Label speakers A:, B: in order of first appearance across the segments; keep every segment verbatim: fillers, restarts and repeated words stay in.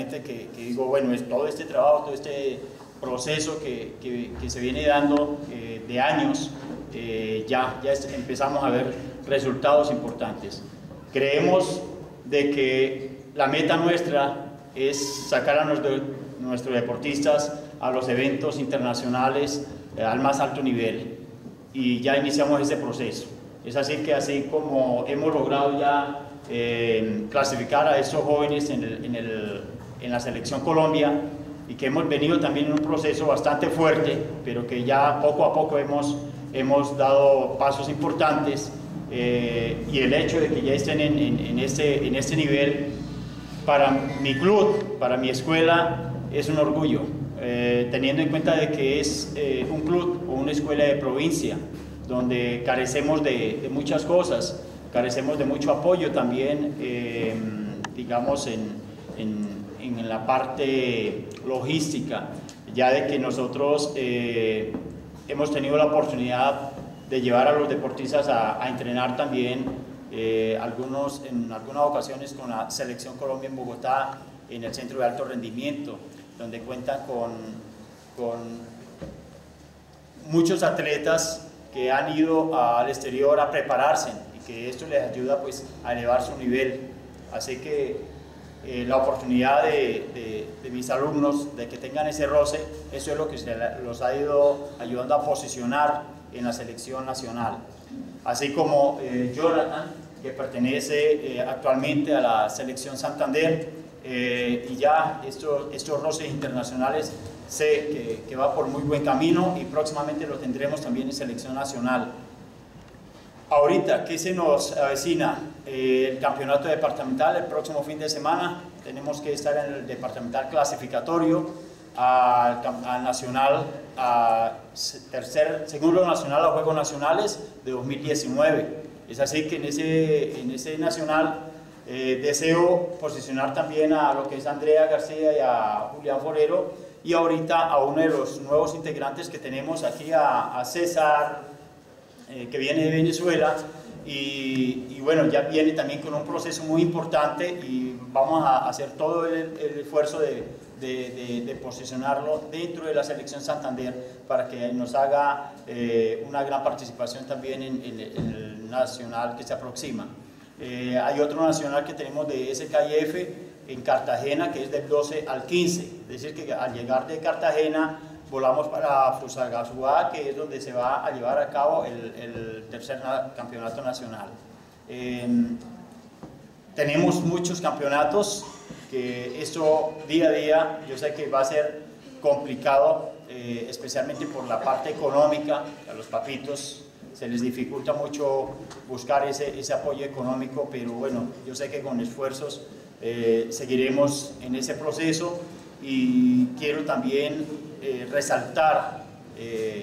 A: realmente que, que digo, bueno, es todo este trabajo, todo este proceso que, que, que se viene dando eh, de años, eh, ya, ya empezamos a ver resultados importantes. Creemos de que la meta nuestra es sacar a nuestro, nuestros deportistas a los eventos internacionales eh, al más alto nivel, y ya iniciamos ese proceso. Es así que así como hemos logrado ya eh, clasificar a esos jóvenes en, el, en, el, en la Selección Colombia, y que hemos venido también en un proceso bastante fuerte, pero que ya poco a poco hemos, hemos dado pasos importantes, eh, y el hecho de que ya estén en, en, en, este, en este nivel, para mi club, para mi escuela, es un orgullo, eh, teniendo en cuenta de que es eh, un club o una escuela de provincia, donde carecemos de, de muchas cosas, carecemos de mucho apoyo también, eh, digamos, en, en, en la parte logística, ya de que nosotros eh, hemos tenido la oportunidad de llevar a los deportistas a, a entrenar también, eh, algunos, en algunas ocasiones con la Selección Colombia en Bogotá, en el Centro de Alto Rendimiento, donde cuentan con, con muchos atletas que han ido al exterior a prepararse, y que esto les ayuda pues a elevar su nivel. Así que eh, la oportunidad de, de, de mis alumnos de que tengan ese roce, eso es lo que se los ha ido ayudando a posicionar en la selección nacional. Así como eh, Jonathan, que pertenece eh, actualmente a la Selección Santander, eh, y ya estos, estos roces internacionales sé que, que va por muy buen camino, y próximamente lo tendremos también en Selección Nacional. Ahorita, ¿qué se nos avecina? Eh, el campeonato departamental el próximo fin de semana. Tenemos que estar en el departamental clasificatorio al, al nacional, a tercer, segundo nacional a Juegos Nacionales de dos mil diecinueve. Es así que en ese, en ese nacional eh, deseo posicionar también a lo que es Andrea García y a Julián Forero, y ahorita a uno de los nuevos integrantes que tenemos aquí, a, a César, eh, que viene de Venezuela, y, y bueno, ya viene también con un proceso muy importante, y vamos a hacer todo el, el esfuerzo de, de, de, de posicionarlo dentro de la Selección Santander para que nos haga eh, una gran participación también en, en, en el nacional que se aproxima. Eh, hay otro nacional que tenemos de S K I F en Cartagena, que es del doce al quince, es decir que al llegar de Cartagena volamos para Fusagasugá, que es donde se va a llevar a cabo el, el tercer na campeonato nacional. Eh, tenemos muchos campeonatos, que esto día a día yo sé que va a ser complicado, eh, especialmente por la parte económica. A los papitos se les dificulta mucho buscar ese, ese apoyo económico, pero bueno, yo sé que con esfuerzos eh, seguiremos en ese proceso, y quiero también eh, resaltar eh,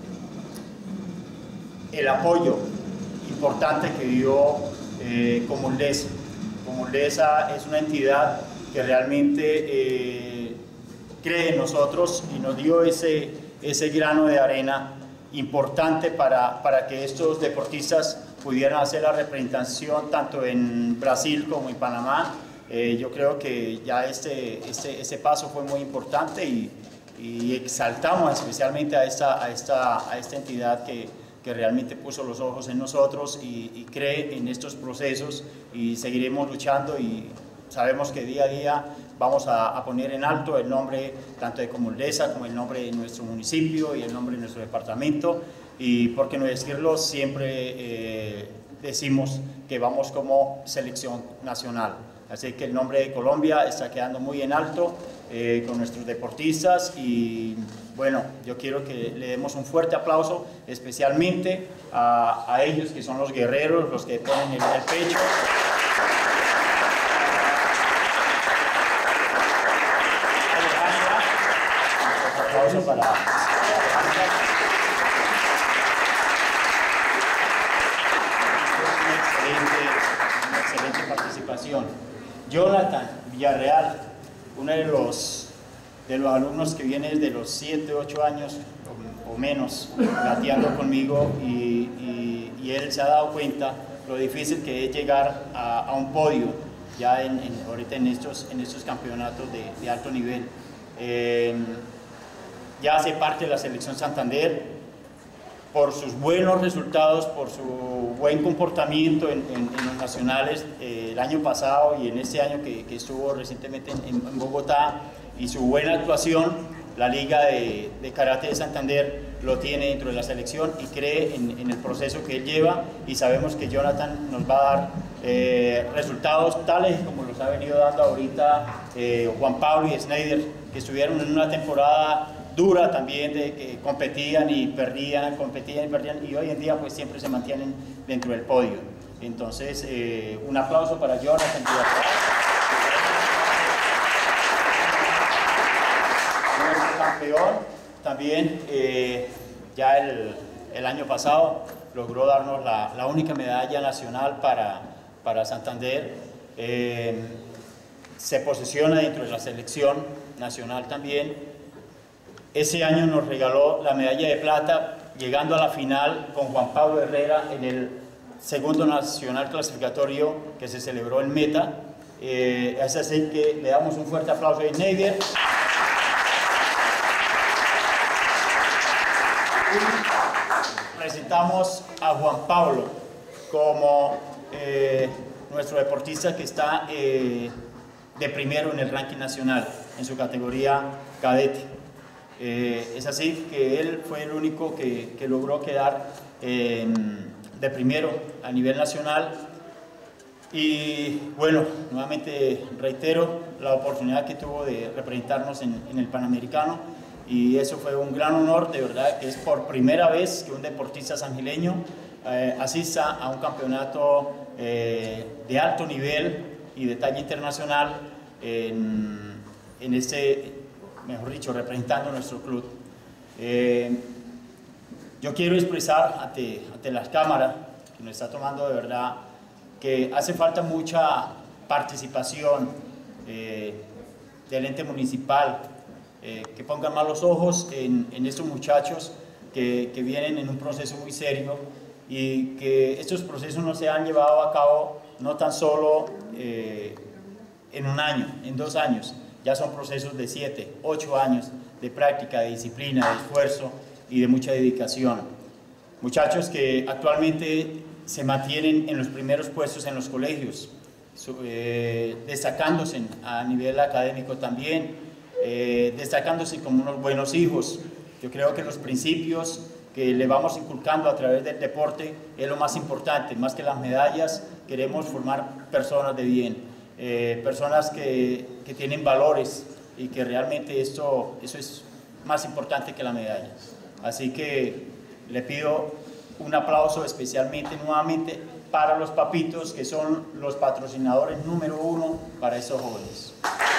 A: el apoyo importante que dio eh, Comulesa. Comulesa es una entidad que realmente eh, cree en nosotros y nos dio ese, ese grano de arena importante para, para que estos deportistas pudieran hacer la representación tanto en Brasil como en Panamá. Eh, yo creo que ya este, este, ese paso fue muy importante, y, y exaltamos especialmente a esta, a esta, a esta entidad que, que realmente puso los ojos en nosotros y, y cree en estos procesos, y seguiremos luchando, y sabemos que día a día vamos a, a poner en alto el nombre tanto de Comulesa como el nombre de nuestro municipio y el nombre de nuestro departamento, y por qué no decirlo, siempre eh, decimos que vamos como selección nacional. Así que el nombre de Colombia está quedando muy en alto eh, con nuestros deportistas, y bueno, yo quiero que le demos un fuerte aplauso especialmente a, a ellos, que son los guerreros, los que ponen el, el pecho. Un aplauso para una excelente, una excelente participación. Jonathan Villarreal, uno de los, de los alumnos que viene desde los siete, ocho años o, o menos gateando conmigo, y, y, y él se ha dado cuenta lo difícil que es llegar a, a un podio. ya en, en, ahorita en estos, en estos campeonatos de, de alto nivel. Eh, ya hace parte de la selección Santander por sus buenos resultados, por su buen comportamiento en, en, en los nacionales eh, el año pasado y en este año que, que estuvo recientemente en, en Bogotá, y su buena actuación. La Liga de, de Karate de Santander lo tiene dentro de la selección y cree en, en el proceso que él lleva, y sabemos que Jonathan nos va a dar eh, resultados tales como los ha venido dando ahorita eh, Juan Pablo y Snyder, que estuvieron en una temporada dura también, de que competían y perdían, competían y perdían, y hoy en día pues siempre se mantienen dentro del podio. Entonces eh, un aplauso para Jonathan. Campeón también, eh, ya el, el año pasado logró darnos la, la única medalla nacional para, para Santander. Eh, se posiciona dentro de la selección nacional también. Ese año nos regaló la medalla de plata, llegando a la final con Juan Pablo Herrera en el segundo nacional clasificatorio que se celebró en Meta. Eh, es así que le damos un fuerte aplauso a Snyder. Presentamos a Juan Pablo como eh, nuestro deportista que está eh, de primero en el ranking nacional en su categoría cadete. Eh, es así que él fue el único que, que logró quedar eh, de primero a nivel nacional. Y bueno, nuevamente reitero la oportunidad que tuvo de representarnos en, en el Panamericano, y eso fue un gran honor, de verdad, que es por primera vez que un deportista sangileño eh, asista a un campeonato eh, de alto nivel y de talla internacional en, en este, mejor dicho, representando a nuestro club. Eh, yo quiero expresar ante, ante las cámaras que nos está tomando, de verdad, que hace falta mucha participación eh, del ente municipal, Eh, que pongan más los ojos en, en estos muchachos que, que vienen en un proceso muy serio, y que estos procesos no se han llevado a cabo no tan solo eh, en un año, en dos años, ya son procesos de siete, ocho años de práctica, de disciplina, de esfuerzo y de mucha dedicación. Muchachos que actualmente se mantienen en los primeros puestos en los colegios, eh, destacándose a nivel académico también, Eh, destacándose como unos buenos hijos. Yo creo que los principios que le vamos inculcando a través del deporte es lo más importante. Más que las medallas, queremos formar personas de bien, eh, personas que, que tienen valores, y que realmente esto, eso es más importante que la medalla. Así que le pido un aplauso especialmente nuevamente para los papitos, que son los patrocinadores número uno para estos jóvenes.